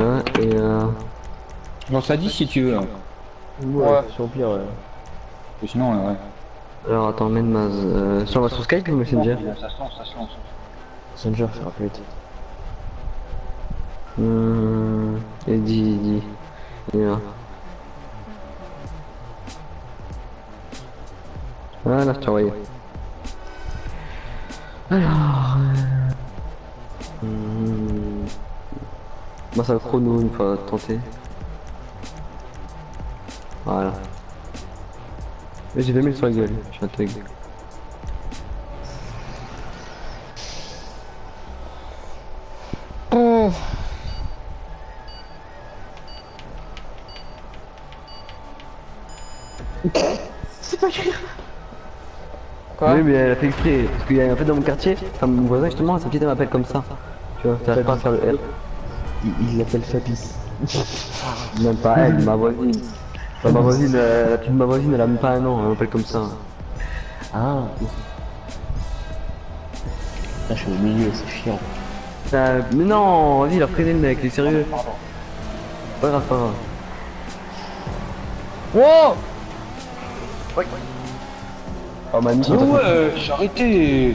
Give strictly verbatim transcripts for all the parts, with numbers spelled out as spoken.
Ouais, et euh... Genre ça dit si tu veux. Hein. Ouais, Ouais. sur le pire, ouais. Et sinon, euh, ouais. Alors attends, Menmaz, euh... sur, sur Skype ou Messenger? Ça se lance, ça se lance. Messenger, ça va plus vite. Hum... Eddie, Eddie. Il est là. Ah là, je t'ai envoyé. Alors... Euh... hum, Moi ça chrono une fois tenté. Voilà. Mais j'ai deux mille sur la gueule, je suis un thug. Mmh. C'est pas grave. Quoi? Oui mais elle a fait exprès, parce qu'il y a un fait dans mon quartier, enfin mon voisin justement, sa petite elle m'appelle comme ça. Tu vois, t'arrives pas à faire le R. Il il l'appelle Fabrice. Même pas elle, ma voisine. Enfin, ma voisine, euh, la petite ma voisine elle a même pas un an, elle m'appelle comme ça. Ah. Là, je suis au milieu, c'est chiant. Euh, mais non, vas-y il a freiné le mec, il est sérieux. Pas grave, pas grave. Wow! Oh ma mission, Oh t'as ouais, fait- euh, j'ai arrêté.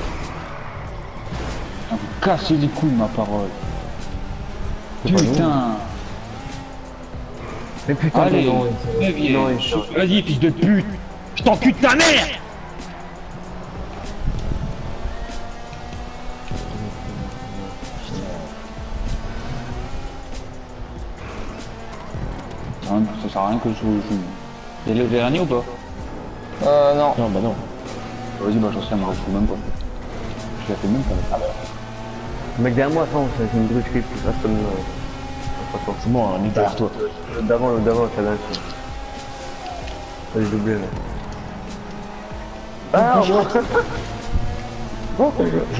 Ah, vous cassez les couilles, ma parole. Putain. Mais putain, Allez, non, mais viens. non, il- Vas-y, fils de pute. Je t'encule ta mère. Ça ça sert à rien que je joue. T'es le dernier ou pas? Euh, non. Non, bah non. Vas-y, bah j'en sais, mais je même pas. Je la fais même pas. Ah bah. Le mec derrière moi, attends, c'est une vidéo de clip, reste comme... Euh... Attends, C'est moi, un mec derrière toi. l'autre d'avant, l'autre d'avant, ça va. Vas-y, doublé là. Ah, bon. Bon,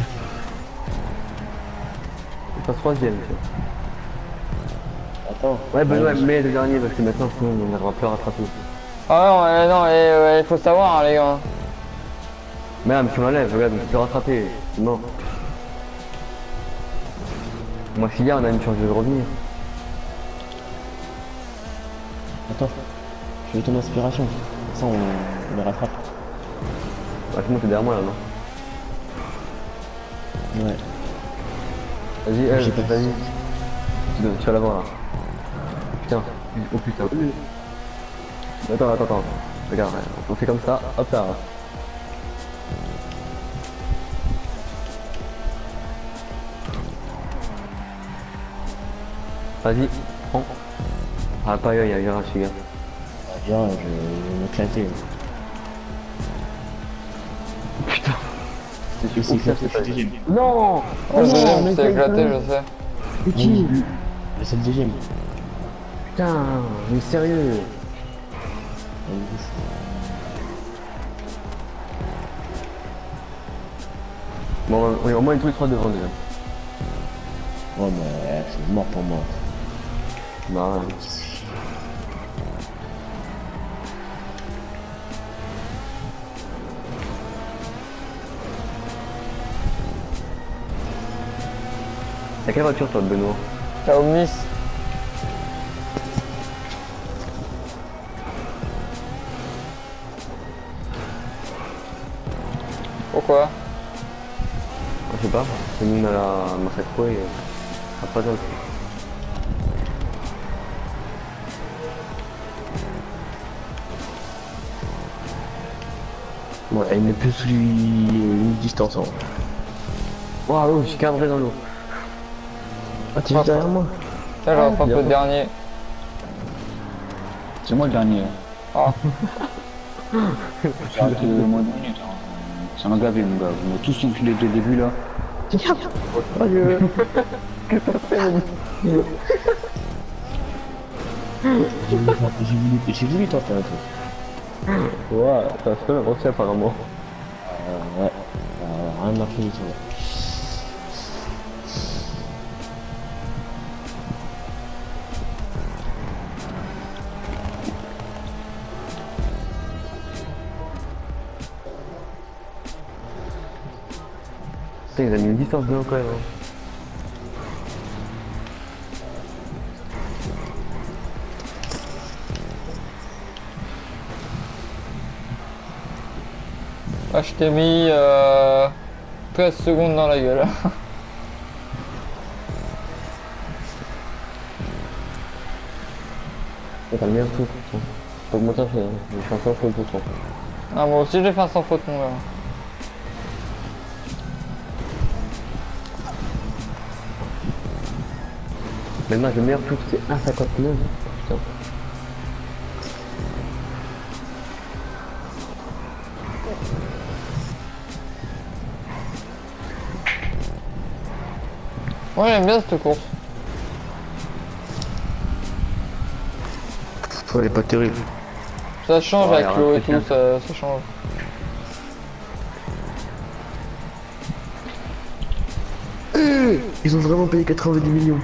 il passe troisième, tu vois. Attends. Ouais, Benoît, mais le dernier, parce que maintenant, sinon, on n'arrivera plus à rattraper. Ah non, euh, non, il euh, faut savoir, hein, les gars. Mais là, mais si on l'enlève, regarde, on peut plus rattraper, c'est mort. Moi, s'il y a, on a une chance de revenir. Attends. Je vais ton inspiration. Comme ça, on, on les rattrape. Bah, sinon, t'es derrière moi là, non? Ouais. Vas-y, elle, J'ai pas- vas-y. Tu, dois- tu vas l'avoir là. Putain, oh putain. Attends, attends, attends. Regarde, on fait comme ça, hop là. Vas-y, prends. Ah, pas il y a un virage, les gars. Ah, viens, je, je vais m'éclater. Putain. C'est aussi que c'est pas deuxième. Non. Oh, le deuxième, c'est éclaté, je sais. C'est qui? C'est le deuxième. Putain, mais sérieux. Bon, on est au moins une tous les trois devant déjà. Ouais, mais c'est mort pour moi. Bah ouais. T'as quelle voiture toi, Benoît? T'as Omnis. Pourquoi? Je sais pas, c'est nous on a la massacre et ça pas d'autre. Ouais, il n'est plus sous une distance. Hein. Waouh, je suis cadré dans l'eau. Ah, tu es derrière moi? Tiens, je rattrape bien. le dernier. C'est moi le dernier. Ah. J'ai arrêté le mois dernier. attends. Ça m'a gavé, mon gars. Vous m'avez tous enfilé dès le début là. Sérieux? Qu'est-ce que t'as fait, mon gars? J'ai voulu, j'ai voulu tenter un truc. Ouais, t'as fait la grosse apparemment. Euh, ouais. Euh, rien de marqué du tout. Ouais. Putain, ils ont mis une distance de l'eau quand même. Hein. Bah, je t'ai mis euh, treize secondes dans la gueule. T'as le meilleur tout. Faut augmenter, j'ai fait un cent pour cent. Ah, moi aussi j'ai fait un sans faute mon gars. Mais moi, le meilleur tout, c'est un virgule cinquante-neuf. Putain. Moi j'aime bien cette course. Elle est pas terrible. Ça change Ouais, avec y a l'eau un et truc, tout, ça, ça change. Ils ont vraiment payé quatre-vingt-dix millions.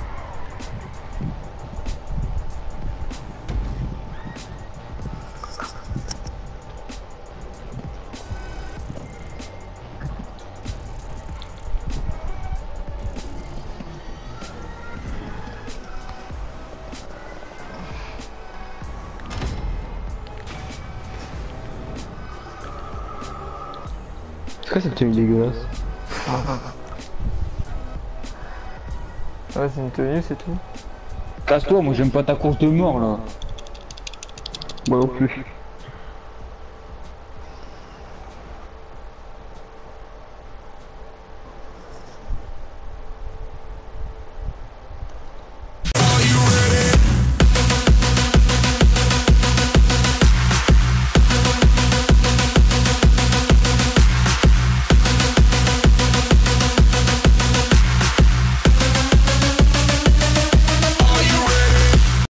C'est quoi cette tenue dégueulasse? Ouais, c'est une tenue, c'est tout. Casse-toi, moi j'aime pas ta course de mort là. Moi non plus.